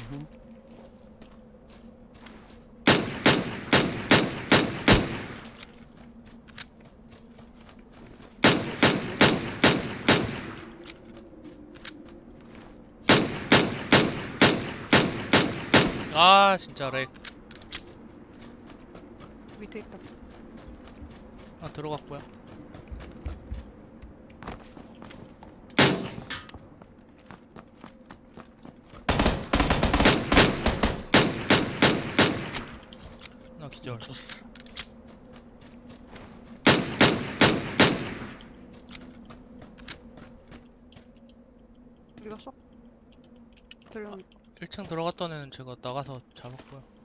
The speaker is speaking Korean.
아 진짜 렉. 밑에 있다. 아 들어갔고요. 나 기절. 어디 갔어? 들려. 1층 들어갔던 애는 제가 나가서 잡았고요.